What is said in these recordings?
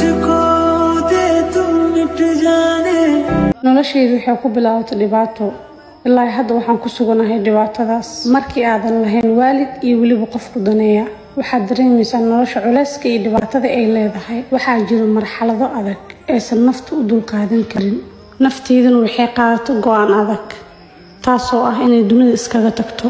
noloshaydu waxay ku bilaabatay dhibaato ilaa hadda waxaan ku suganahay dhibaatadaas markii aadan lahayn waalid iyo waliba qof ku daneeya waxaad dareemaysaa nolosha culayska iyo dhibaatada ay leedahay waxaa jira marxalado adag aysan naftu u dulqaadan karin nafteeduna waxay qaadatay go'aan adag taasoo ah inay dunida iskaga tagto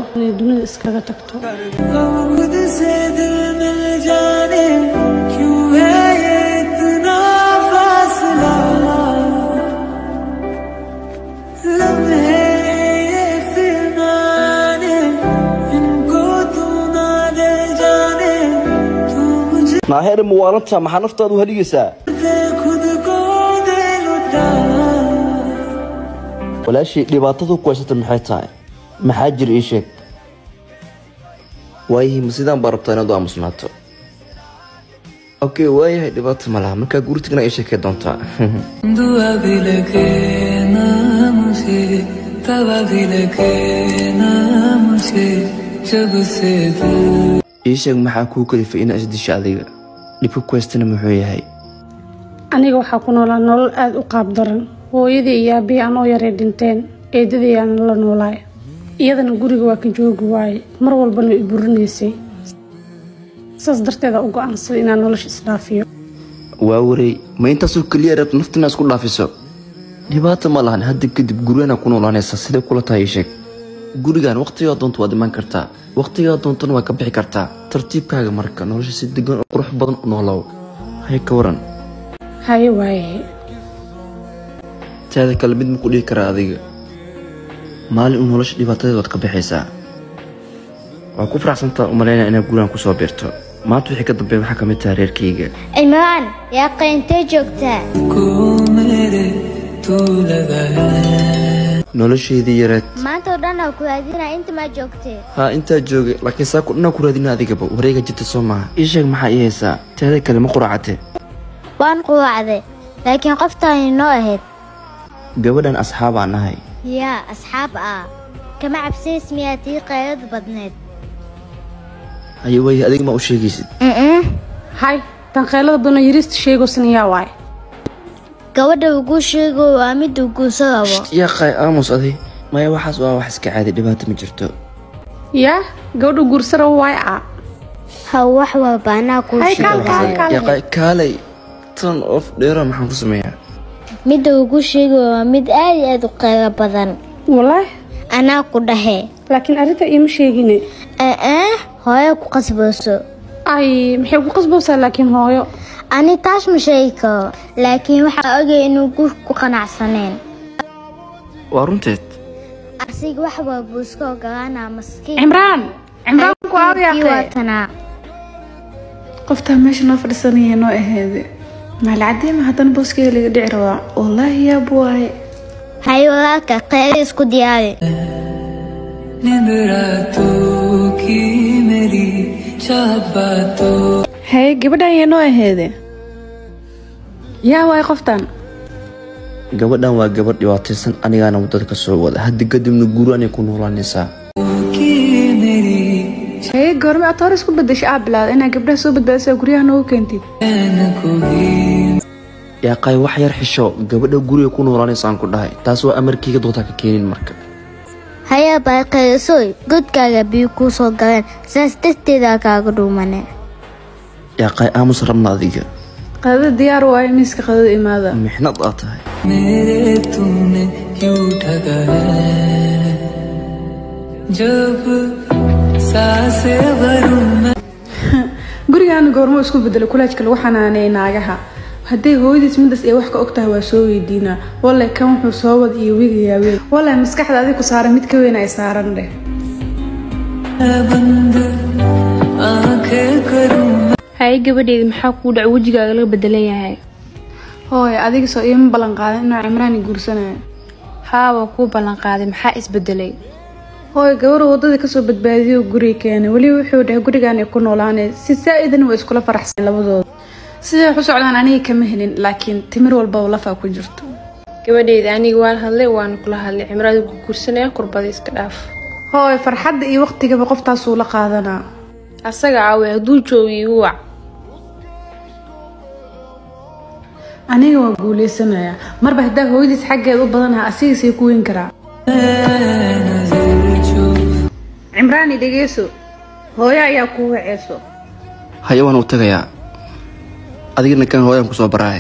ناهر موالنتا maxaa naftaadu haligaysaa walaashii dhibaatadu ku haysata maxay tahay maxaa jir ii sheeg waayihii sidaan baa rabtaa inaad aamusnaato okay waayahay dhibaato ma laha markaa gurigana ii sheekay doontaa दुआ भी लगे ना मुझे तवा भी लगे ना मुझे जब से ii sheeg maxaa kuu kalifay inaad isdisho adiga dhibka ku haystana muxuu yahay aniga waxaa ku noolaa nolol aad u qaab daran hooyadii iyo aabihii aan oo yaray dhinteen eedadii aan la noolaay iyadana guriga waa ka joogi waayey mar walbana i burinaysay saas darteeda u go'aansaday inaan nolosha isdhaafiyo waa waray ma intaasoo keliya rabto naftina isku dhaafiso dhibaato ma lahan hadda kadib gurigana ku noolaanaysa sidee kula tahay ii sheeg gurigan waqtigaa doonto waad imaan kartaa waqtigaa doontana waa ka bixi kartaa tartiibkaaga marka nolosha si degan oo qurux badan u noolow hay ka waran haye waaye taada kale mid ma ku dhihi karaa adiga maalin uu nolosha dhibaatadeeda waad ka bixaysaa waa ku faraxsantaa u malaynaya inaad gurigan kusoo biirto maanta wixii ka dambeeya waxaa ka mid tahay reerkayga Imaan yaa qeentay joogtaa noloshaydii yareed maanta oo dhan ku raadina inta ma joogtay haa intaa joogay laakiin saa ku dhanaa ku raadina adigaba wareega jirta soo maaha ii sheeg maxaa ii haysaa taada kale ma quraacatee waan quwacday laakiin qoftaani noo ahayd gabadhan asxaab aan nahay yaa asxaab ah kama cabsays miyaa tii qaylad badneed haye waaye adiga ma u sheegaysid hay tan qaylada badan yirista sheegaysan yaa waay gabadha ugu sheego waa mid ugu sababo yaa qay aamus adi maya waxaas waa wax iska caadi dhibaato ma jirto yaa gabadha guursara waay ha wax waa baana ku sheego yaa qay kaalay tan of dheera maxaan ku sameeyaa mid ugu sheego waa mid aad u qaylo badan wallahi anaa ku dhahe laakiin arinta ima sheegine hooyo ku qasbayso ay maxay ku qasbaysaa laakiin hooyo ani taas ma sheeko laakiin waxa ogay inuu ku qanacsaneen waa runteed asiga wax waa buusko gaana maskiin Imraan ku aawiyaqay qofta meesha noo fadhisanaya noo aheede malcadiima hadan booskii laga dhici rabaa wallahi yaa buway hayo walaalka qeyl isku diyaari निंद्रातों की मेरी चाहतों hey gabadhan yaa noo aheede yaa waay qoftan gabadhan waa gabadh dhibaataysan anigaana wadada ka soo wada hadda kadibna guri anay ku noolaanaysaa hey goorma aad hore isku bedeshay aablaad inaa gabdhaha soo badbaadisa guryaha noogu keentid yaa qay wax yar xisho gabadha guriga ku noolaanaysa aan ku dhahay taas waa amarkayga doontaa ka keenin marka haya baa qeysoy godkaaga biyo ku soo galeen saas darteeda kaaga dhuumane yaa qay aamus rabna adiga qadada diyaar waay miiska qadada imaada mixnad aad tahay मेरे तूने क्यों ठगा है जब सांसें भरूं मैं gurigaan goormo isku bedelo kulaajka lagu xanaaneeyay naagaha haddii hooyadiis midas ay wax ka ogtahay waa soo weydiinaa wallahi kan wuxuu soo wad iyo wigiyaa weyn wallahi maskaxda adiga ku saaran mid ka weyn ay saaran dheh बंद आंखें करूं hay gabadheeda maxaa ku dhac wajigaaga laga bedelan yahay hooy adiga soo iima ballan qaadan inuu Imraan guursanayo haa waan ku ballan qaaday maxaa isbedelay hooy gabar wadada ka soo badbaadiyo guriga keenay wali wuxuu dhahay gurigaan ay ku noolaanay si saa'idan way iskula faraxsan labadooda sidee wax u socdaan aniga kama helin laakiin timir walba lafa ku jirto gabadheeda aniga waan hadlay waan kula hadlay Imraan ku guursanaya qurbada iska dhaaf hooy farxadda iyo waqtigaba qoftaas uu la qaadanaa asaga caawi hadduu joogiyo wac aniga waa guuleysanaya marba hadaa hooyadiis xaggeed u badanaha asigiisay ku weyn karaa cimraani dhegeyso hooyo ayaa ku waceyso haye waan u tagayaa adigana kan hooyaan kusoo baraay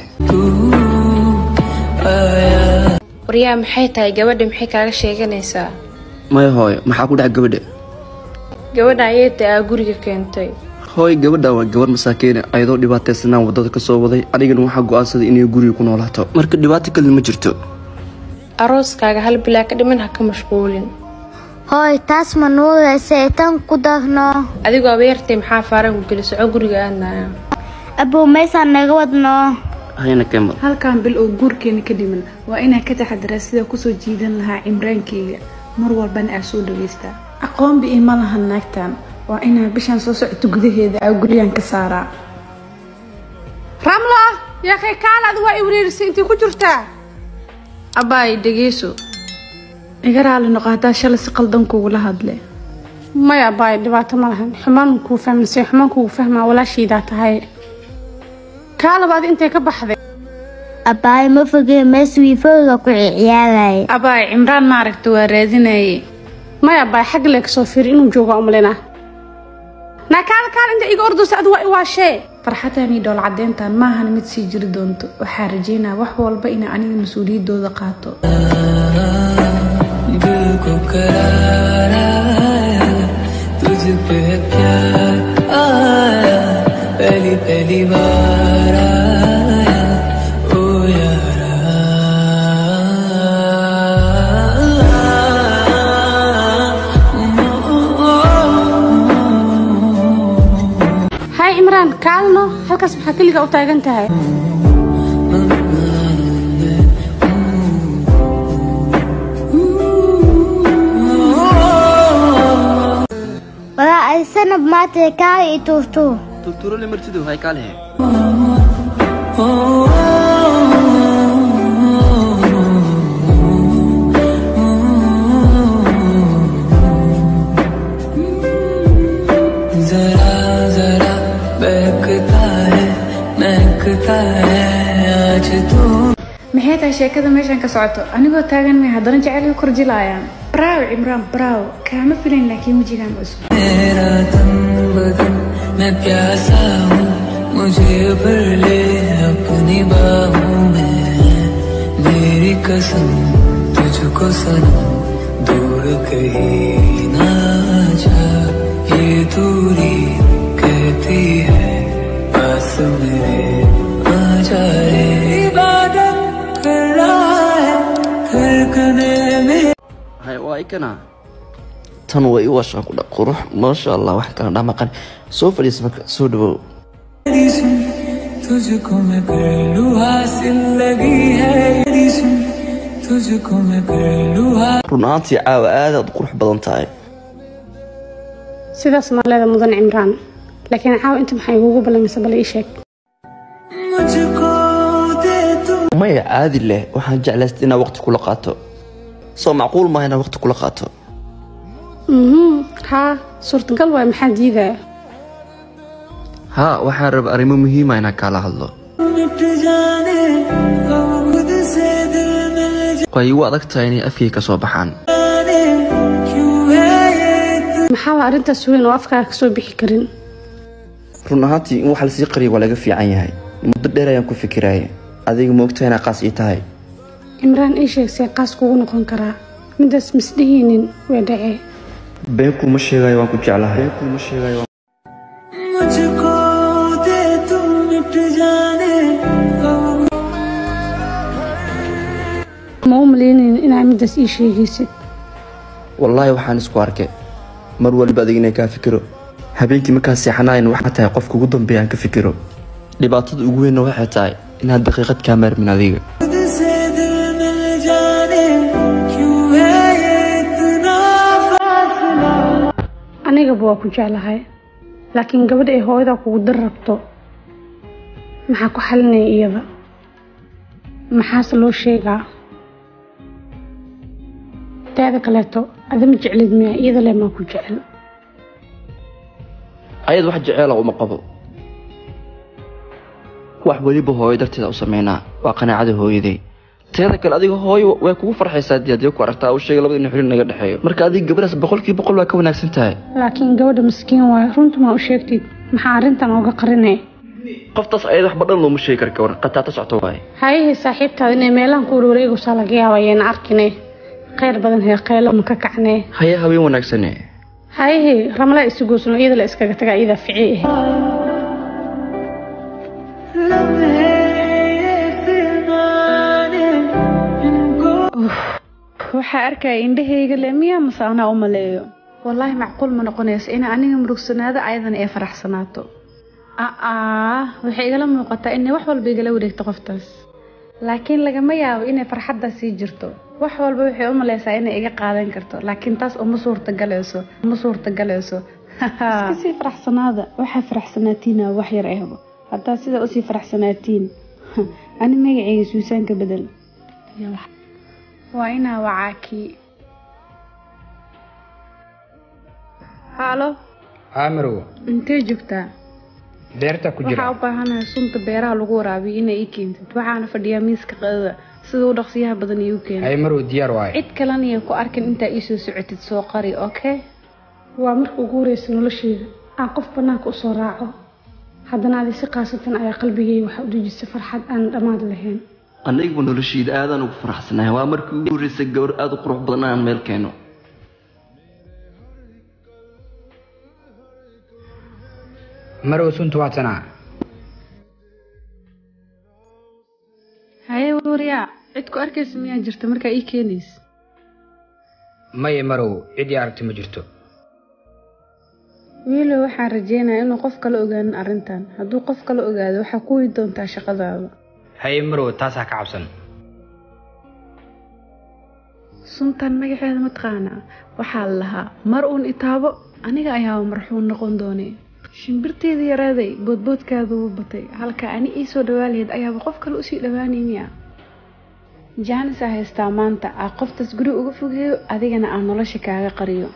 waryaa maxay tahay gabadha maxay kaaga sheeganaysaa maya hooyo maxaa ku dhaca gabadha gabadha ayay tahay guriga keentay hooy gabadha waa gabar masaakiin ayadoo dhibaataysanaan wadada ka soo waday anigana waxaa go'aansaday inay guriga ku noolaato marka dhibaato kale ma jirto arooskaaga hal bilaa ka dhiman ha ka mashquulin hooy taas ma nuuraysa tan ku darno adigoo abeertay maxaa faaran ku geli soco guriga aadnaya abuu meesaan naga wadno hayna kemal halkan bil oo guurkeena ka dhiman waa inaan ka taxadiraa sida kusoo jiidan lahaa cimraankeyga mar walbana aa soo dhageystaa aqoonbi ima lahan naagtan waa inaan bishaan soo socoto gudaheeda aa guriyaan ka saaraa ramlo yaa kay kaalaad waa iwriirisay intii ku jirtaa abbaay dhegeyso iga raali noqo haddaa shalay si qaldan kugula hadle maya abaay dhibaato ma lahan xumaan kuu fahmansay xumaan kugu fahmaa walaashiidaa tahay kaalabaad intay ka baxday abbaay ma fogee mees wiifooga ku ciyaaraya abbaay cimraan ma aragta waa raadinaye maya abaay xag lee kasoo fiir inuu jooga umlina naakaal inta iga ordaysa adu waa iwaashee farxataan iyo dhool cadeyntan maahan mid sii jiri doonto waxaa rajeynaa wax walba inaa aniga mas-uuliyadooda qaato पहली बार आया ओ यारा हाय Imran kaalno halkaas maxaa kaliga u taagan tahay wala ay sanab maatay kaa i tuurto turturo le martidu hay kaale जरा जरा बहकता है आज तू maxay tahay sheekada meeshan ka socoto anigoo taagan may haddana jacayl kor jilaayaan braaw cimraan braaw kaama filayn laakiin wajigaan cusub मेरा तन बदन मैं प्यासा हूँ मुझे भर ले अपनी बाहों में मेरी कसम तुझको सनम दूर कहीं ना जा ये दूरी कहती है पास मेरे आ जा रे इबादत कर रहा है धड़कने में hay waa ikana tan way u washaa ku dhaq qurux ma sha Allah wax kala dhamaqan soo fadhiis marka soo dhawow तुझको मैं कर लूं हासिल लगी है तुझको मैं कर लूं runaantii caawa aad aad qurux badan tahay sidaas ma leeda mudan cimraan laakiin caawa inta maxay ugu balamisay bal ii sheeg मुझको दे तू maya caadi leh waxaan jeclaystay inaan waqti kula qaato soo macquul ma inaan waqti kula qaato ها suurtagal waay maxaa diidaya ها waxaan rabaa arrimo muhiim ah inaan kala hadlo मिट जाने अब खुद से दिल मिल way igu adag tahay inay afkay ka soo baxaan जाने क्यों है ये maxaa la arrintaas weyn oo afkaaga kasoo bixi karin run ahaantii in wax la sii qariyo waa laga fiican yahay muddo dheer ayaan ku fikirayay adiga ma ogtahay inaa qaas ii tahay cimraan ii sheeg see qaas kugu noqon karaa midaas misdhihinin way dhacee been kuma sheegayo waan ku jeclahay मुझको दे तू मिट जाने अब ma u malaynayn inaa midaas ii sheegaysid wallaahi waxaan isku arkay mar waliba adiga inay kaa fikiro habeenkii markaan seexanayn waxaa tahay qofka ugu dambeeya aan ka fikiro dhibaatada ugu weynna waxay tahay inaad daqiiqad kaa maarmin adiga खुद से दिल मिल जाने क्यों है ये इतना फासला anigaba waa ku jeclahay laakiin gabadha ay hooyada kugu dar rabto maxaa ku xalinaya iyada maxaase loo sheegaa teeda kaleeto adama jeclid miya iyada le maa ku jecel ayad wax jeceela uma qabo wax waliba hooyo darteeda u sameynaa waa qanaacada hooyaday teeda kale adiga hooyo way kugu farxaysaa haddii ku aragtaa u sheegay labada in xiriir naga dhaxeeyo marka adiga gabadhaas 100% waa ka wanaagsan tahay laakiin gabadha miskiin waay runta ma u sheegtid maxaa arrintan uga qarinay qoftaas ayada wax badan looma sheegi karo qataata socto waay haye saaxiibtaada inay meelahan ku wareego soo laga yaabayeen arkinay khayr badan hee qeylo ma ka kacnay haye haween wanaagsan haye ramla isugu soo iyada la iskaga tagaa iyada ficii waxaa arkaya indhahayga leemiya mase anaa u maleeyo wallaahi macquul ma noqonayso in aniga murugsanaado ayadana ay faraxsanaato waxay igala muuqataa inay wax walba igala wareegto qoftaas laakiin lagama yaabo inay farxadda sii jirto wax walba waxay u maleysaa inay iga qaadan karto laakiin taas uma suurtagaleyso iska sii faraxsanaada waxaa faraxsanaatiin wax yar ahba haddaa sida usii faraxsanaatiin ani magacayga suusaanka bedel waa inaa wacaakii halo aamirow intee joogtaa beerta ku jira waxaa u baahanahay sunta beeraha lagu waraabiyo inay ii keentid waxaana fadhiyaa miiska qadada sida u dhaqsiyaha badan iigu keena aamirow diyaar waay cid kalena iyo ku arkin intaa ii soo socotid soo qari okay waa marka ugu horeysa nolosheyda aan qof banaanka usoo raaco haddana adi si qaasatan ayaa qalbigeyga waxa u dejisay farxad aan dhammaad lahayn anigu nolosheyda aadaan ugu faraxsanahay waa markii ugu horeysay gabar aad u qurux badan aan meel keeno marow sunta waa tanaa haye wariyaa cid ku arkaysa miyaa jirta markaa ii keenaysa maya marow cid ii aragti ma jirto wiilo waxaan rajeynayaa inuu qof kala ogaanin arrintan hadduu qof kala ogaado waxaa ku wii doontaa shaqadaada haye marow taasaa ka cabsan suntan magaceeda ma taqaanaa waxaa la lahaa mar uun itaabo aniga ayaaba marxuun noqon doonay shimbirteeda yaraaday boodboodkaada wuu batay halka ani ii soo dhawaalayd ayaaba qof kale usii dhawaanaymiya jaanisaa haystaa maanta aa qoftaas guri uga fogeeyo adigana aan nolosha kaaga qariyo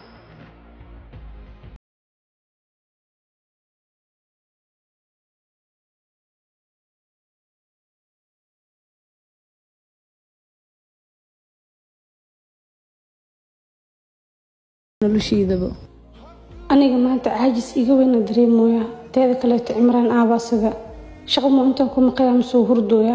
noloshiidaba aniga maanta caajis iga weyna dareemooya teeda kaleeto cimraan aabaasiga shaqo mu intaan ku maqayaa masoo hurdooya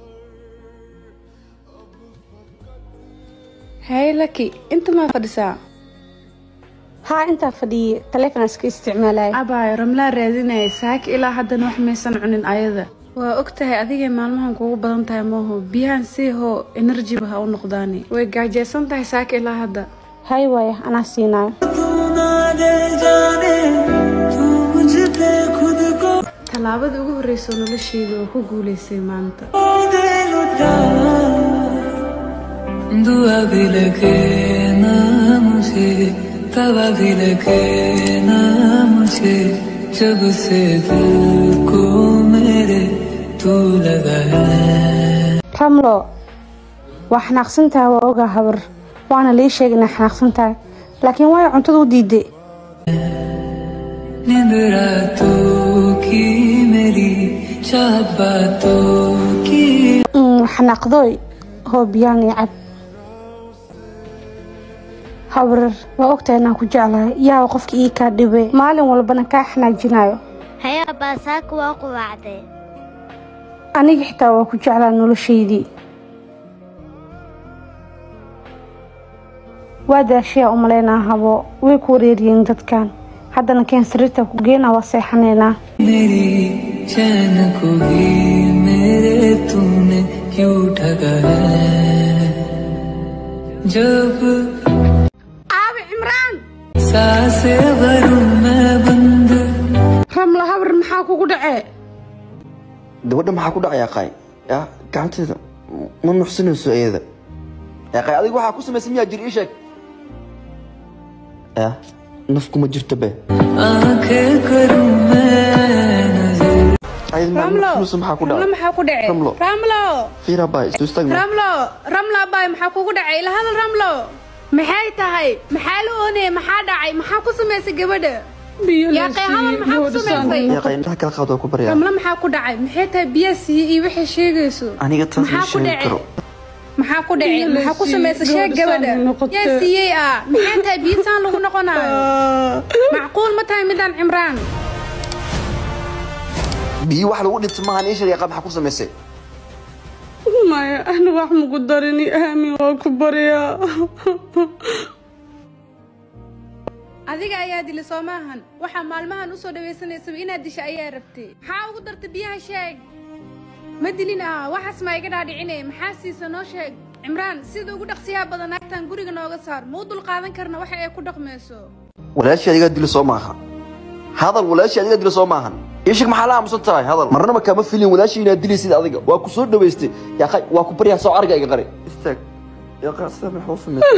haye laki inta maa fadhisaa haa intaa fadhiye taleefon iska isticmaalaya abaayo ramlaa raadinaya saaki ilaa haddana wax maysan cunin ayada waa og tahay adigay maalmahan kugu badan tahay mooho biyahan sii hoo enerjiba ha u noqdaani way gaajeysan tahay saaki ilaa hadda hay waaya anaa siinaayo tallaabada ugu horreysa nolosheeda oo ku guuleysay maanta दुआ भी लगे ना मुझे तवा भी लगे ना मुझे जब से दिल को मेरे तू लगा है ramlo waa xanaaqsantahay waa ogaa habar waana lii sheegay inaa xanaaqsantahay laakiin waay cuntada u diiday नींद रातों की मेरी चाहत बातों की xanaaqdooy hoo biyaan iyo cab habarar waa ogtahay inaan ku jeclahay yaaba qofka ii kaa dhibay maalin walbana kaa xanaajinayo hayaa baasaaka waa qubaacday aniga xitaa waa ku jeclaa noloshaydii waa daashiyaa u malaynaa habo way ku wareeriyeen dadkan haddana keen sariirta ku geena waa seexanaynaa मेरी चैन को भी मेरे तूने क्यों ठगा है जब aabe cimraan सांसें भरूं मैं बंद ramla habar maxaa kugu dhacee gabadha maxaa ku dhacaya qaay ya gacanteeda ma nuxsinayso iyada ya qaay adigu waxaa ku samaysay miyaa jir ii sheeg ya nafku ma jirto be आंखें करूं मैं नजर ayad ma nuxsinayso maxaa ku ramlo dhacay maxaa ku dhacay Ramlo. ramlo fiira bay isu istaagna ramlo baay maxaa kugu dhacay ila hadal ramlo maxay tahay maxaa la oonay maxaa dhacay maxaa ku samaysay gabadha يا أخي هذا محاك سميسي يا أخي أنت كلا قاعد أكو بريا رملة محاك دعي محيتها بياسي إيه وحي شيغيسو أنا قلت لك maxaa ku dhacay maxaa ku sameysay sheeg gabadha yaa siiyay maxaa tahay biisaan lagu noqonayo macquul ma tahay midaan Cimraan biyo wax lagu dhinto ma aan sheegay qab maxaa ku sameysay maya ana wax ma ku darini aamin waa ku bariya adiga ayaa dilay Soomahan waxa maalmahan u soo dhaweysanaysa inaad disho ayaa rabtay maxaa ugu dartay biyaha sheeg ما دلنا وحس ما يقدر يعينه محاسس نوشة عمران سيد وقول قصيها بدنا تنقولي إنه قصار مو دول قاعدين كرنا واحد يكون رقميسو ولا شيء يقدر يسومها هذا ولا شيء يقدر يسومها إيش محلها مصطفى هذا مرنا ما كان فيلم ولا شيء يقدر يصير هذا وأكو ده بيستي يا أخي وأكو بريها صار جاي قري استك يا أخي سامح خوف منك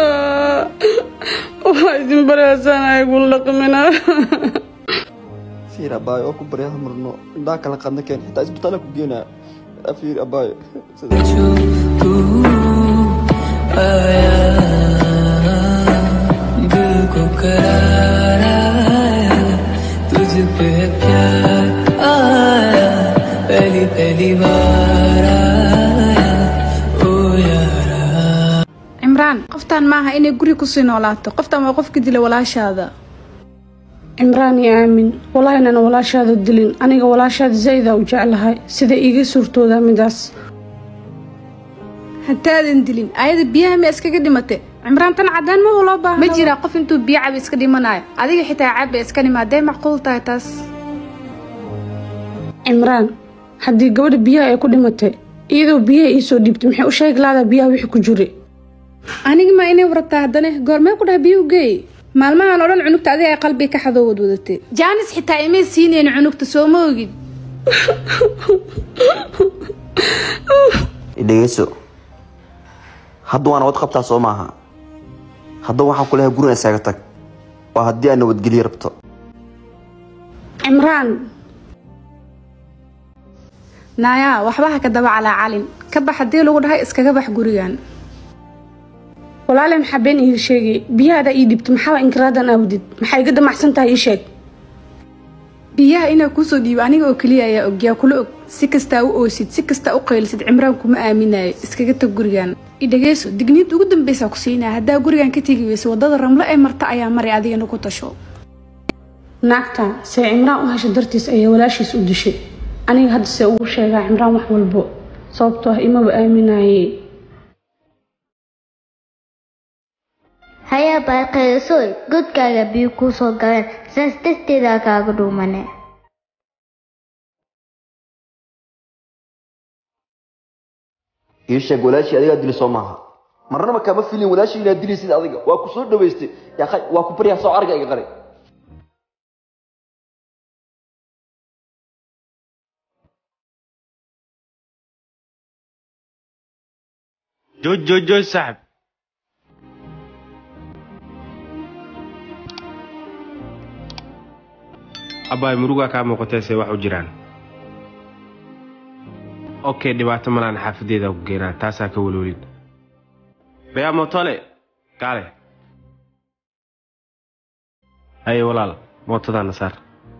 وايد بريها سنة يقول لك منها فير أباي أكو بريها مرنا ذاك اللي قدنا كان حتى إسبتالك وجينا أفير أباي عمران قفتان معها إني قري كسين ولاتو قفتان ما قف كدي لولاش هذا عمران يا آمن والله أنا ولا شاد الدلين أنا ولا شاد زايدة وجعلها سيدا إيجي صورتو ذا مداس حتى الدلين أيد بيها ما إسكا قدمته عمران تنعدان ما ولا باه ما جرى قف انتو بيع بإسكا ديماناي أديك حتى عاب إسكا ديما داي معقول تايتاس عمران حدي قبل بيها يكون ديمته إيدو بيها إيسو ديبت محي وشايق لادا بيها ويحي كجوري أنا ما إني ورطة هدانه قول ما يكون بيو جاي maalmahan oo dhan cunugta adiga ay qalbi ka xadoo wadwadatay jaanis xitaa imay siineen cunugta soo moogid idayso hadda waan wad qabtaa soo maaha hadda waxaan ku leeyahay guriga isaga tag waa hadii aan nabad geliyo rabto Cimraan naaya waxba ka daba cala calin ka bax hadii lagu dhahay iskaga bax gurigan walaalay maxabeen ii sheegay biyaha ii dibto maxaa inkraadan awdid maxay iga damacsantahay ii sheeg biyaha ina ku soo dhiib aniga oo kaliya ayaa ogyaa kula og si kasta u oosid si kasta u qeylsid Cimraan kuma aaminayo iskaga tag gurigan idageyso digniid ugu dambaysa ku siinaa hadaa gurigan ka tagi weyso wadada ramlo ay marta ayaa mari adigana ku tasho naagta say Cimraan u hesho dartiis ay walaashiis u dishay aniga hadda say ugu sheegaa Cimraan wax walbo sababtoo ah ima aaminaayay haya baaqaysoy godkaaga biyo ku soo galeen saas darteeda kaaga dhuumane إيش أقول شيء أديك أدري سومها مرنا ما كان فيلم ولا شيء أدري سيد أديك وأكو صور دويستي يا أخي وأكو بريها صار جاي قري جوج صاحب أباي مروقا كام قتاسي واحد جيران أوكي دبعت ملان حافظي ذا وجينا تاسع كولولين بيا موتولي قالي أي ولا موتو ذا نصار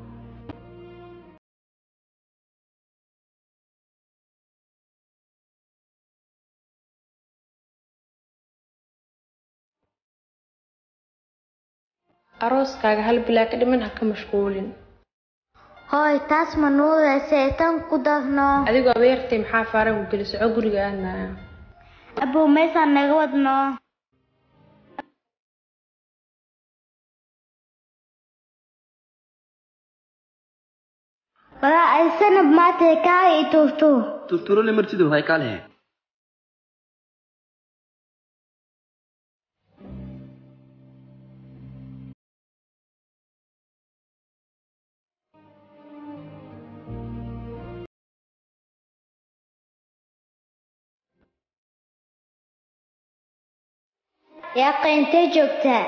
أروس كاغا هل بلا كده منها كمشغولين هاي تاس منور سيتان قدرنا أديكو أبيرتي محا فارغ وجلس عقري أنا أبو ميسا نغودنا بلا أيسان بماتي كاي تورو لي مرتدو هاي قالها يا قينتي جوجتا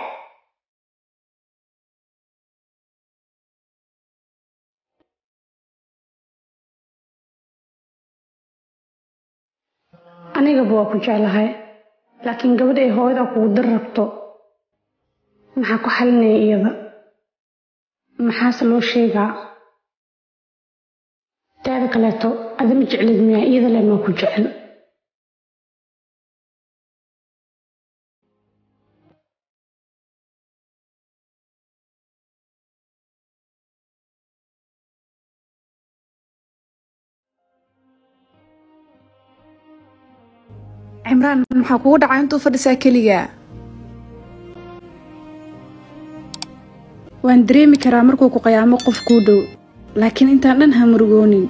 aniga buu ku jeclahay laakiin gabadha ay hooyada kugu dar rabto maxaa ku xalinaya iyada maxaase loo sheegaa taada kaleeto adama jeclid miyaa iyada lema ku jecel عمران maxaa kugu dhacay intuu fadhisaa kaliya waan dareemi karaa markuu ku qiyaamo qof ku dhow laakiin intaan dhan ha murugoonin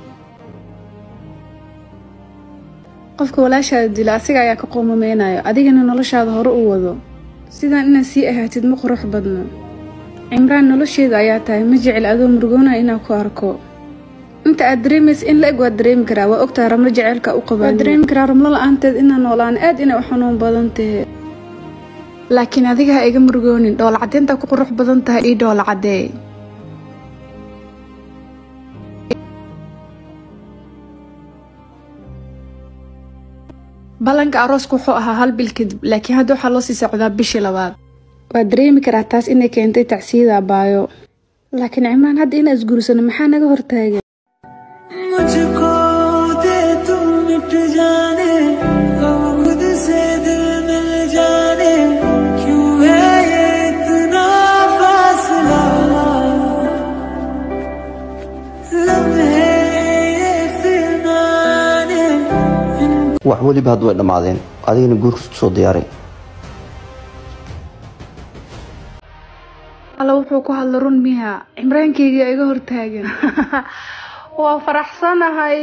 qofka walaashaada dila asiga ayaa ka qoomameynayo adigana noloshaada hore u wado sidaan inaad sii ahaatid ma qurux badno cimraan nolosheeda ayaa tahay ma jecel adoo murugoonaya inaan ku arko inta aad dareemaysa in la eg waad dareemi karaa waa ogtahay ramlo jaceylka u qabaa waad dareemi karaa ramlo la-aanteed inaan noolaan aad inay u xanuun badan tahay laakiin adiga ha iga murugoonin dhool caddeynta ku qurux badan tahay ii dhool caddee ballanka arooska wuxuu ahaa 1 bil kadib laakiin hadda waxaa loo sii socdaa bishii 2 waad dareemi karaa taas inay keentay tacsiyada abaayo laakiin cimraan hadda inaan isguursano maxaa naga hortaagan मुझको दे तू मिट जाने अब खुद से दिल मिल जाने क्यों है ये इतना फासला लम्हे ये फिरनाने wax weliba hadda way dhammaadeen adigana guurka isku soo diyaaray alla wuxuu ku hadla run miya cimraankeyga iga hortaagan waa faraxsanahay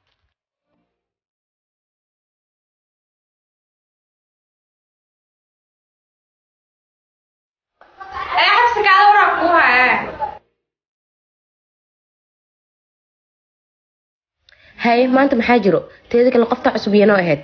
xabsigaada waraa kuu haya hay maanta maxaa jiro teeda kale qofta cusub yanoo ahayd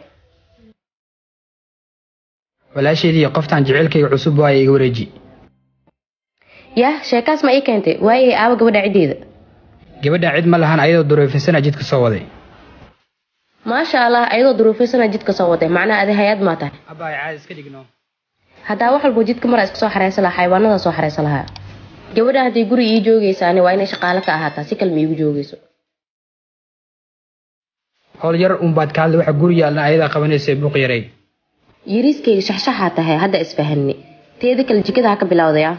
walaasheedii qoftaan jaceylkayga cusub waa iga wareeji yah sheekaas ma ii keentay waayay aaba gabadha ciddeeda gabadha cid ma lahan ayadoo dureefinsana jidka soo waday maasha allah ayadoo duruufaysana jidka soo waday macnaa adi hay-ad maa tahay abbaay caadi iska dhigno haddaa wax walbo jidka maraa iska soo xareysan lahaa xayawaanada soo xareysan lahaa gabadha hadday guri ii joogaysaani waa inay shaqaale ka ahaataa si kalma iigu joogayso howl yar unbaad ka hadla waxa guri yaalna ayadaa qabanaysa buuq yaray yariiskayga shaxshaxaa tahay hadda isfahanni teeda kale jikada ha ka bilowdaya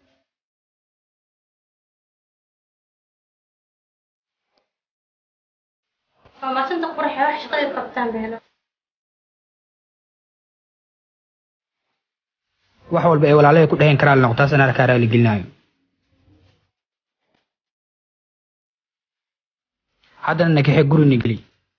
maasanta qurxay wax shaqada qabtaan beelo wax walba ay walaalahay ku dhahin karaan noqtaas anaa ka raali gelinayo haddana nakaxee gurina geli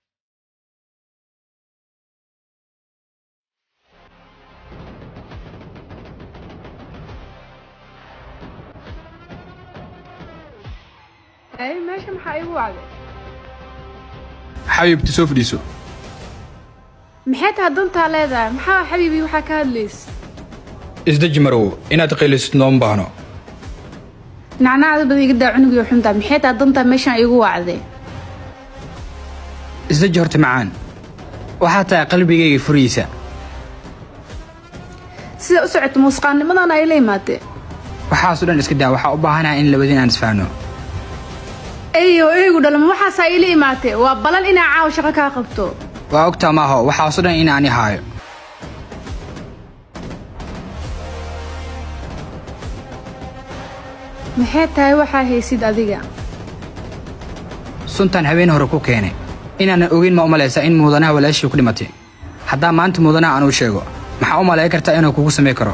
ay meesha maxaa igu wacday xabiibti soo fadhiiso maxay tahay dantaa leedahay maxaa xabiibi waxaa ka hadlaysa isdaji marow inaad qaylisid nooma baahno nacnacda bada iga daa cunugiyo xuntaa maxay tahay dantaa meeshaan igu wacday isdaji horta macaan waxaa tahay qalbigayga furiisa sida u socoto muusqaannimadan ay la imaatee waxaasoo dhan iska daa waxaa u baahanaha in labadin aan isfahno eeyo eegu dhalma waxaasaa ila imaatee waa balan inaa caawa shaqo kaa qabto waa ogtaa maaho waxaasoo dhan inaani haayo maxay tahay waxaa haysid adiga suntan habeen hore ku keenay inaanan ogeyn ma u malaysaa in mudanaha walaashii ku dhimatay haddaa maanta mudanaha aan u sheego maxaa u malay kartaa inuu kugu samay karo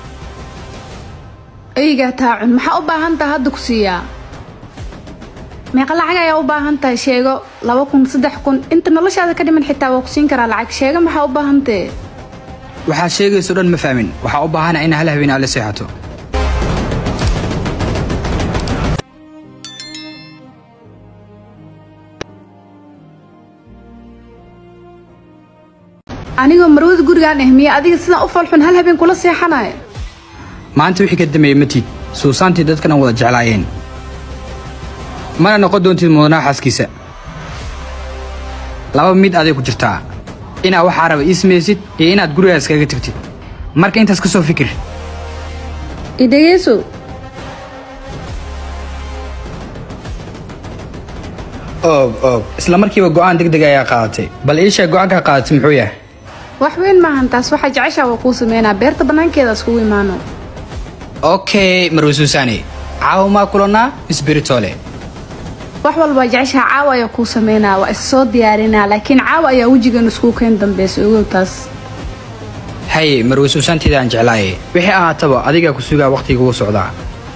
eygaa taacun maxaa u baahan tahay hadda ku siiyaa meeqa lacag ayaa u baahan tahay sheego 2 kun 3 kun inta noloshaada ka dhiman xitaa waa ku siin karaa lacag sheego maxaa u baahan tahay waxaad sheegayso dhan ma fahmin waxaa u baahana in hal habeen aad la seexato anigoo marwada gurigaan ehmiye adiga sidaan u falxun hal habeen kula seexanayo maanta wixii ka dambeeyey matid suusaantii dadkana wada jeclaayeen mana noqon doontid mudanaha xaaskiisa laba mid aday ku jirtaa inaad waxaa raba ii samaysid iyo inaad gurigaas kaga tagtid marka intaas ka soo fikir idhegeyso og isla markiiba go'aan degdeg ayaa qaadatay bal ii sheeg go'aanka qaadatay muxuu yahay wax weyn maahan taas waxa jeceshaa waa kuu sameynaa beerta banaankeeda iskugu imaano okay marwe suusaani caawa maa kulanaa isbiritole wax walba jeceshaa caawa ayaa kuu sameynaa waa is soo diyaarinaa laakiin caawa ayaa wejigan isku keen dambaysa ogow taas hay marwe suusaanteeda aan jeclaayay wixii ahaataba adiga ku sugaa waqtiga ugu socdaa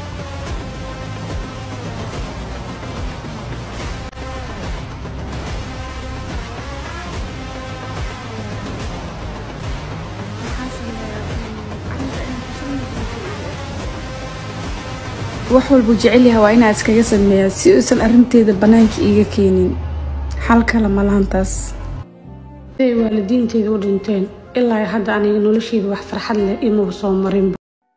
wax walba jecel yahay waa inaad iskaga sameeyaa si uusan arrinteeda banaanka iiga keenin xal kale ma lahantaas ay waalidiinteedu u dhinteen ilaa hadda aniga nolosheedu wax farxad leh ima soo marin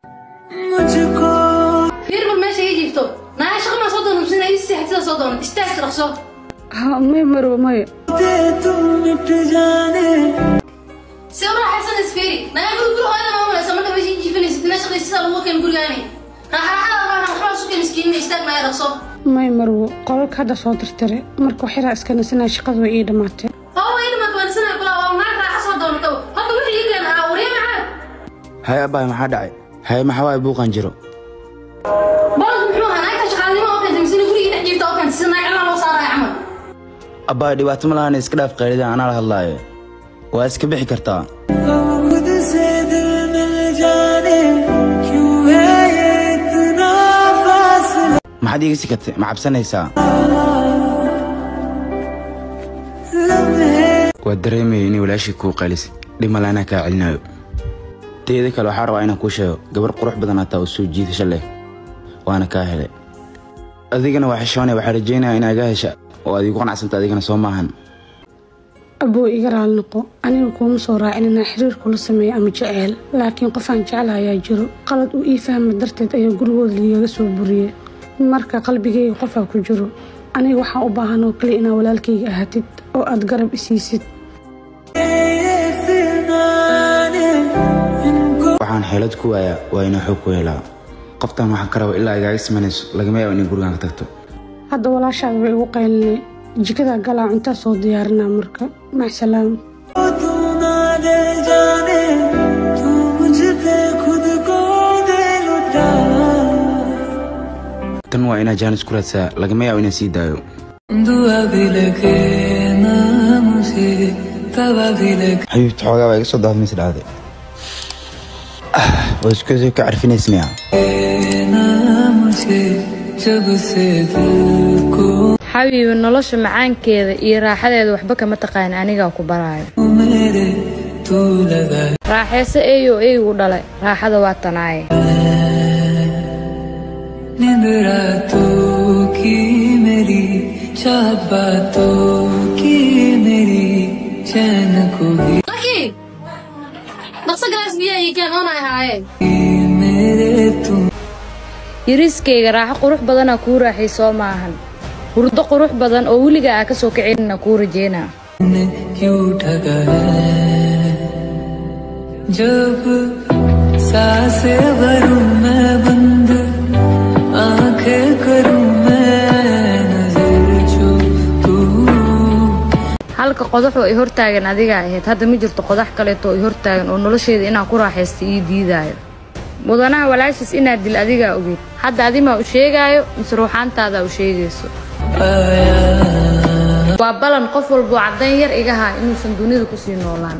fiirba meesha ii jiifto naaya shaqo ma soo doonaysa inay si xigtada soo doon istaag raqso may marwo may si uu raaxaysan isfiiri naaya guriga hooyada ma umalaysa marka meesha ii jiifanaysid inaa shaqaysa lagu keen gurigaani may marwo qolka hadda soo tirtire marka waxyara iska nasanaa shaqadu way ii dhamaatay hay abaay maxaa dhacay hay maxaa waay buuqan jiro abaay dhibaato ma lahan iska dhaaf qaylida anaa la hadlaayo waa iska bixi kartaa maxaad iiga sikatay ma cabsanaysaa waa dareemaya inay walaashii kuu qaylisay dhib male anaa kaa celinayo teeda kale waxaa rabaa inaan kuu sheego gabar qurux badan hataa oo soo jiidasho leh waana kaa helay adigana waa xishoonay waxaa rajaynayaa inaa iga hesha oo aad igu qanacsanta adigana soo maahan aboo iga raali noqo aniga kuuma soo raacin inaan xiriir kula sameeyo ama jeceel laakiin qofaan jecla ayaa jiro qalad uu ii fahma darteed ayaa gurigooda liigaga soo buriyey marka qalbigayga qofaa ku jiro aniga waxaan u baahan oo kale inaa walaalkayga ahaatid oo aad garab isiisid waxaan xeelad ku waayaa waa inaa xoog ku helaa qoftan waxaan ka raba ilaa igaaga simanayso lagama yaabo inay gurigaan ka tagto hadda walaashaada way igu qaylinay jikada galaa cuntaa soo diyaarinaa marka macsalaam tan waa inaa jaanis ku raadsaa lagama yaabo inaan sii daayo xabiibta xoogaa baa iga soo daadmaysa dhacday waa isku ka carfinaysnaya xabiibi nolosha macaankeeda iyo raaxadeeda waxba kama taqaan anigaa ku baraayo raaxeyse eeyo eygu dhalay raaxada waa tanaaye yariiskayga raaxo qurux badanaa kuu raaxay soo maahan hurdo qurux badan oo weliga aa ka soo kacinna kuu rajeynaa halka qodax oo i hortaagan adiga ahayd hadda ma jirto qodax kaleeto oo i hortaagan oo nolosheeda inaan ku raaxaysta ii diidaayo mudanaha walaashiis inaad dil adigaa ogeyd hadda adimaa u sheegaayo mise ruuxaantaadaa u sheegayso waa balan qof walboo caddayn yar iga haa inuusan dunida kusii noolaan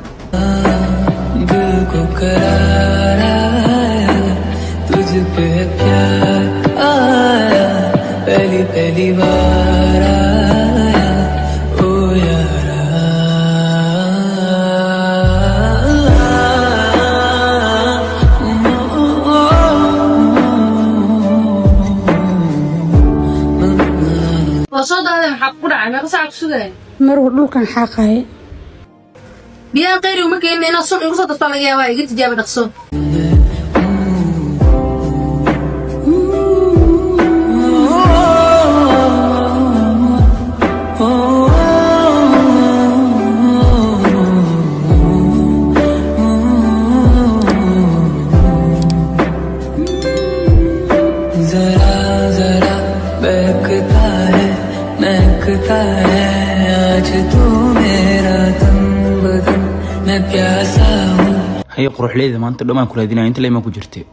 marwa dhulkan xaaqaye biyaan qayri uma keenin inaad sun igu soo dartaa laga yaabaa iga tijaabi dhaqso जरा जरा बहकता है महकता है मैं प्यासा हूँ هي قروح ليدة ما أنت دوما كل هذين أنت ليه ما كجرتي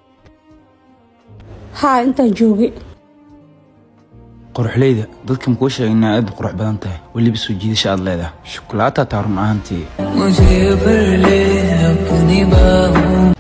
ها أنت جوجي قروح ليدة ضدكم كوشة إن أب قروح بدنته واللي بسوجي شاء الله ده شوكولاتة تعرف أنتي मुझे भर ले अपनी बाहों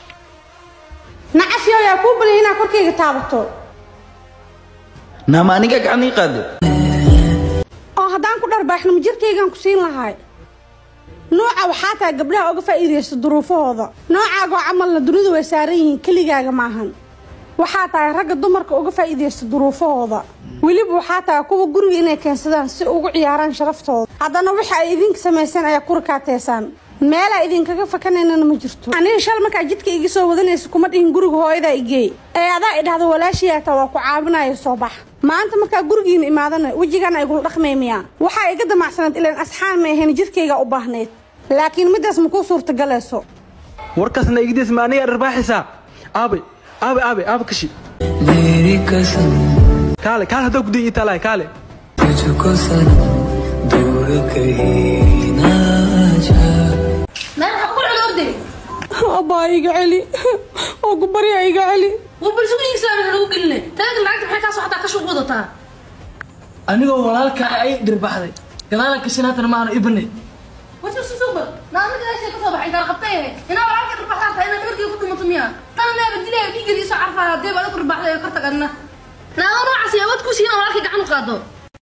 نعس يا كوب اللي هنا كركي تابطو نعم أنا جاك عني قادر هدان ku dharbaaxno jirkeygan ku siin lahay nooca waxa taa gabdhaha uga faa'iideysto duruufahooda noocaaga camal dunida way saaran yihiin kaligaaga maahan waxa taa ragga dumarka uga faa'iideysto duruufahooda waliba waxa taa kuwa guriga inay keensadaan si ugu ciyaaraan sharaftooda haddana waxa ay idinka sameeysan ayaa ku rakaateysaan meel ay idinkaga fakanayna ma jirto aniga shal marka jidka iga soo wadanayso kuma dhihin guriga hooyada igey ee adaa idhaahdo walaashiyaa taa waa ku caawinayo soo bax maanta marka gurigiina imaadana wajigan ay gul dhaqmeeymiya waxa iga damacsanad ilaan asxaan ma ahayn jidkayga u baahneed laakiin midaas ma ku suurta galayso warkaasna igdiis maaniga arbaaxisa aabe kashi मेरी कसम kaale hada ku dii talay kaale तुझको सनम दूर कहीं ना जा ما أقول على أردي أبا يقعلي وقبري يقعلي وبرسوني إسلام هلو قلنا تلاقي العقد بحيث صحتها كشو قضتها anigoo walaalka ay dirbaxday gadaala kashinaatana ma aanu ibnay وش السوبر لا أنا كذا شيء كذا بعيد رقبتيه هنا العقد ربحتها أنا تقدر يقول مطمئن أنا بدي لها بيجي دي عارفة دي بقى أقول ربحتها كرتك أنا لا أنا عسيا وتكوس هنا والله قاعد نقاده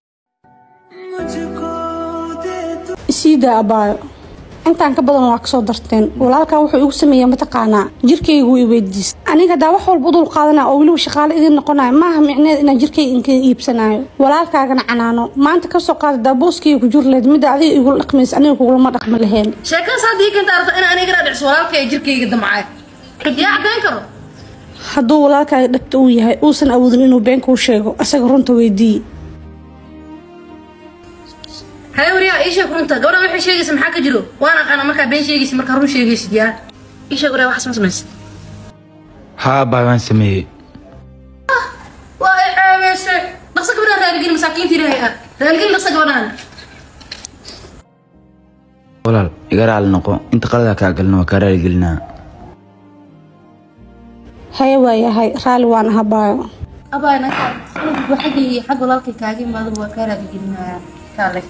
سيدا أبا أنت عنك بدل ما أقصد درتين ولكن وحي يقسم يا متقانا جركي يقول يبديس أنا كده وحول البطل قادنا أو لو شغال إذا نقناع ما هم يعني إن جركي إنك يبسناي ولكن أنا عنانو ما أنت كسر قاد دابوسكي يجور لد مدة عادي يقول أقمص أنا يقول ما رقم لهين شكل صديق أنت أردت أنا قاعد أدرس ولكن جركي يقدم معاك يا عدين كرو hadduu walaalkaaga dhabta uu yahay uusan awoodin inuu beenka u sheego asaga runta weydii هاي وريا إيش كنت قبل ما شيء اسمه حاجة جلو وأنا قانا مركا بين شيء اسمه مركا رون شيء اسمه يا إيش وريا واحد اسمه ها بابان سمي واي بس نقصك بدنا رجال مساكين تريها رجال نقصك بدنا ولا يقرأ على النقو أنت قرأت كأقلنا وكرر قلنا هاي ويا هاي رالي وانا هبايو أبا أنا وحقي حق والله كاجين ما ضرب وكرر قلنا كالك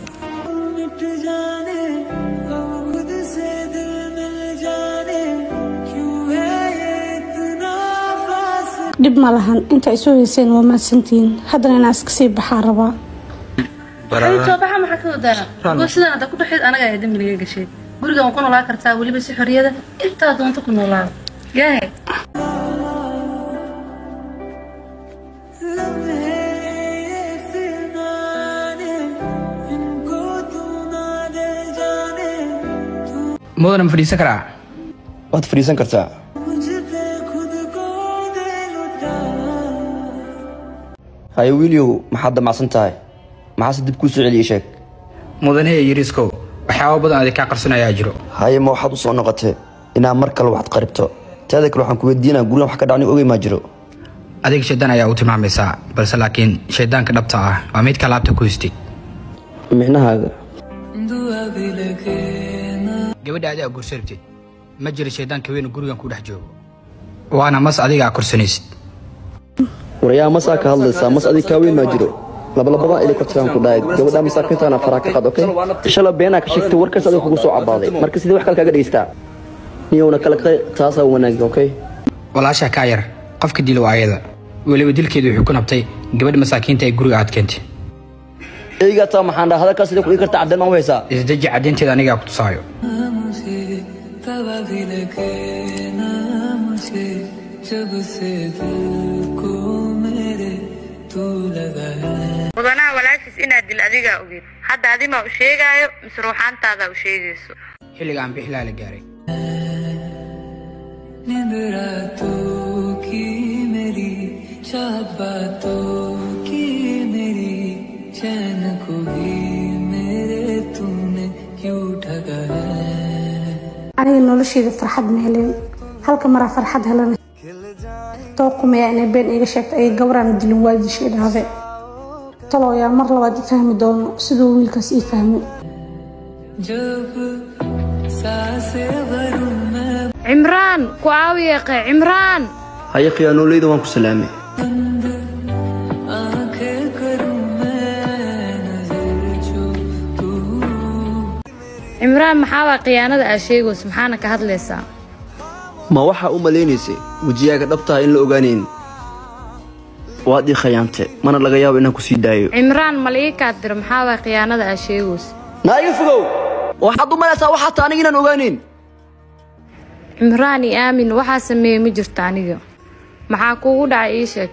dib ma lahan inta isu heyseen waa mahadsantiin haddana inaa iska sii baxaa rabaa حبيبتي وضحها ما حكوا دانا بس أنا كنت حيد أنا قاعد أدم لي قشيء قولي قام كنا لا كرتا ولي بس حرية ده أنت دون تكون ولا جاي مودنا مفريسة كرا waad fariisan kartaa haye wiilyow maxaad damacsan tahay maxaase dib kuu soo celiyey sheeg mudane yiriskow waxyaabo badan aad ka qarsanayaa jiro haye ma waxaad u soo noqotay inaa mar kale waxaad qaribto teeda kale waxaan ku weydiinaa gurigan wax ka dhacni ogey maa jiro adiga shaydaan ayaa u tilmaamaysaa balse laakiin shaydaanka dhabta ah waa midka laabta ku histay micnahaaga gabadha adiga guursartid ma jiro shaydaanka weyn gurigan ku dhex joogo waana mas adiga korsanaysid warayaa masaa ka hadlaysaa mas adiga kaa weyn maa jiro labalabada ilay kortaan ku dhaay gabadha masaakiintaana faraa ka qad okay shala beenaa ka sheegtay warkaas adiga kugu soo cabaaday marka sidii wax kale kaaga dhageystaa niyowna kale taasaa wanaagsan okay walaasha ka yar qofka dilo ayada waliba dilkeedu wuxuu ku nabtay gabadha masaakiinta ee guriga aad keentay eeyga taa maxaan dhahaa hadalkaas sidii ku dhigi kartaa cadeen ma haysaa isdaji cadeynteeda aniga ku tusaayo mudanaha walaashiis inaad dil adigaa ogeed hadda adimaa u sheegaayo mise ruuxaantaada u sheegayso xilliga aan bixilaa la gaaray aniga noloshayda farxad ma helin halka maraa farxad helana tooqumaya inay been iga sheegto ay gabaraan dilin waajisha idhaahde talow yaa mar labaad i fahmi doono siduu wiilkaas ii fahmi عمران كواوي عمران هيا خيانو ليدا وانكو سلامي عمران محاوى قيانة أشيغو سبحانك هادليسا ما waxa u maleynaysa wajiyaaga dhabta in la ogaanin waadi khiyaantay mana laga yaabo inaan ku sii daayo عمران مليكا dir محاوى قيانة أشيغو naaga fogow waxaad u malaysaa waxa taa aniga inaan ogaanin عمران آمن waxa sameeyay ma jirto aniga maxaa kugu dhacay ii sheeg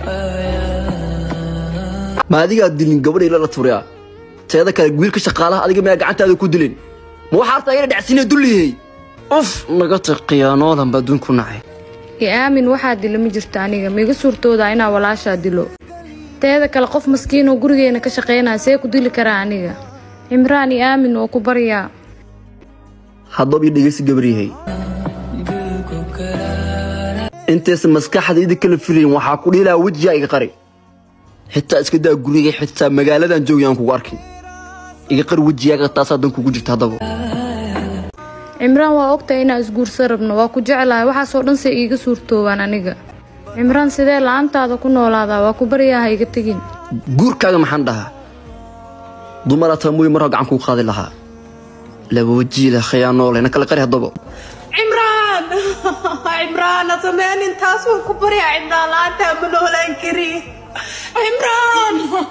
ma adiga dilin gabadhay la tuuriya teeda kale wiilka shaqaalaha adiga ma gacantaada ku dilin ma waxa taayay dhacsiina dulihay of naga taqiyaanoodan badun ku nacay آمن waxa dilo ma jirto aniga miga suurtooda inaa walaasha dilo teeda kale qof maskiin oo gurigeena ka shaqeynaa see ku dili karaa aniga عمران آمن oo ku bariya haddaba ii dhigaysi gabriyahay intaas maskaxdayda kala filayn waxa ku dhilaa wajigayga qari xitaa iska daa guriga xitaa magaaladan joogayaan kugu arkin iga qar wajigayga taas adan kugu jirta hadaba عمران waa ogtay inaa isguursan rabno waa ku jecelahay waxa soo dhan si iiga suurtoobaan aniga عمران sidee laantaada ku noolaadaa waa ku bariyaa iga tagin guurkaaga maxaan dhahaa dumarata muuy mar gacan ku qaadi lahaa laba wajiila khiyaano leh kala qari hadaba عمران عمران زمان انت اسمه كبر يا عمران لا انت من ولا كري عمران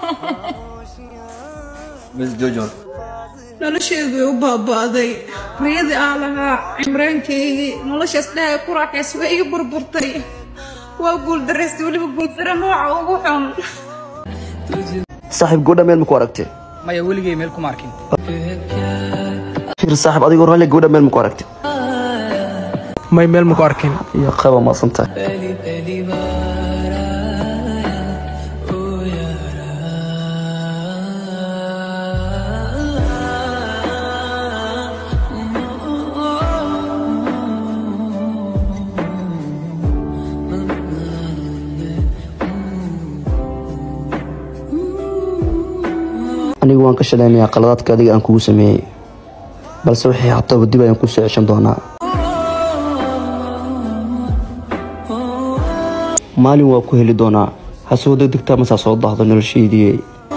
بس جوجون noloshaydu u baabaaday riyadii aan lahaa cimraankaygii noloshaas dhahay ku raaxays way iga burburtay waa guuldareystay weliba guuldaro nooca ugu xun saaxiib gabadha meel ma ku aragtay maya weligay meel kuma arkin shir saaxiib adigoo raalli gabadha meel ma ku aragtay may meel ma ku arkin iyo qaba ma santa anigu waan ka shaqeynayaa qaladaadka adiga aan kugu sameeyay balse wixii hataa dib ayaan ku soo ceshan doonaa maalin waa ku heli doonaa ha soo degdegtaa masaa soo daahdo noloshaydii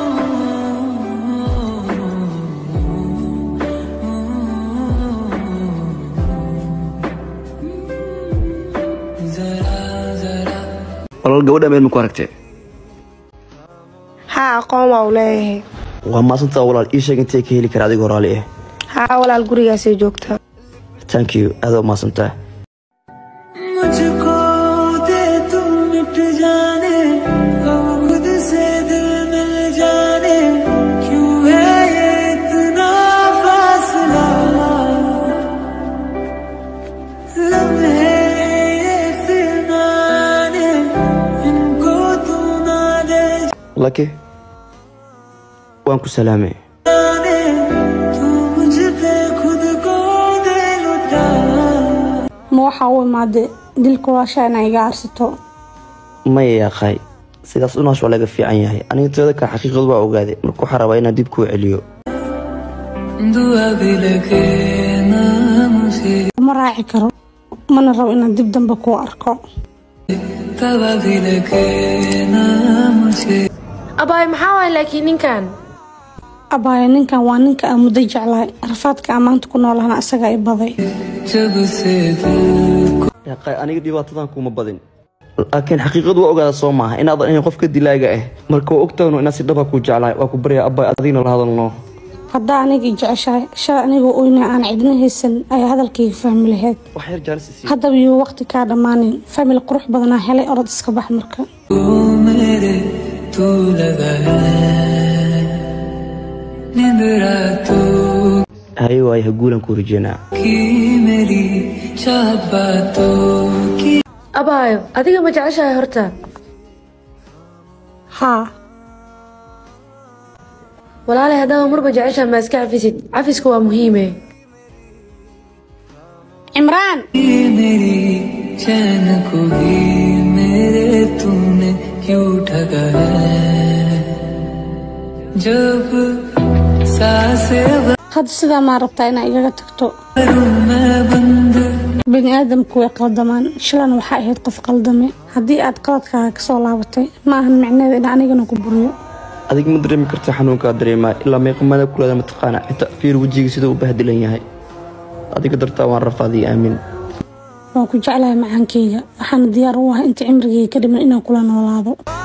walaal gabadha meel ma ku aragtay haa aqoon waa u leeyahay waa maasantaa walaal ii sheeg intee ka heli kara adigoo raali ah haa walaal gurigaasay joogtaa thank you aad u maasantaa मुझको दे तू मिट जाने हम खुद से दिल मिल जाने क्यों है ये इतना फासला लम्हे ये फिरनाने इनको तू ना दे laki waan ku salaamay तू मुझ पे खुद को दे लुटा ma waxa uu imaade dilka waasha inay iga arsato maya yaqay sidaas u noosh waa laga fiican yahay aniga teeda ka xaqiiqadu waa ogaaday markuu xaraba inaan dib ku celiyo दुआ भी लगे ना मुझे ma raaci karo mana rabo inaan dib dambe ku arko तवा भी लगे ना मुझे abaay maxaa waay laakiin ninkan abaaya ninkan waa ninka aan muddo jeclahay rafaadka aan maanta ku noolahana isaga i baday जब से दिल को yaqay aniga dhibaatadan kuma badin laakiin xaqiiqadu waa ogaada soo maaha inaad ahayn qofka dilaaga ah marka waa ogtaano inaad si dhaba ku jeclahay waa ku baryaa abay adigna la hadalno haddaa aniga i jeceshahay shalay anigoo oyna aan cidna haysan ayaa hadalkayga fahmi lahayd wax yar jaarisii haddaba iyo waqti kaa dhammaanin famil qurux badanaa helay orod iska bax marka मेरे तू लगा है नींद रातों hayo waay ha guulan ku rajeynaa की मेरी चाहत बातों की abaayo adiga ma jeceshahay horta haa walaalay haddaba marba jeceshahay ma iska cafisid cafisku waa muhiime cimraan मेरी चैन को ही मेरे तूने क्यों ठगा है जब सांसें hadda sidaa maa rabtaa inaa igaga tagto bini aadamku way qaldamaan shalan waxaa ahayd qof qaldame haddii aad qaladkaaga kasoo laabatay ma ahan micneeda in anigana ku buriyo adiga ma dareemi kartaa xanuunkaa dareemaa ilaa meeqamada kulaada mataqaana inta fiir wejiga siduu u bahdilan yahay adiga dartaa waan rafaadii aamin waan ku jeclahay macaankeyga waxaana diyaar u ah inta cimrigeyga ka dhiman inaan kula noolaado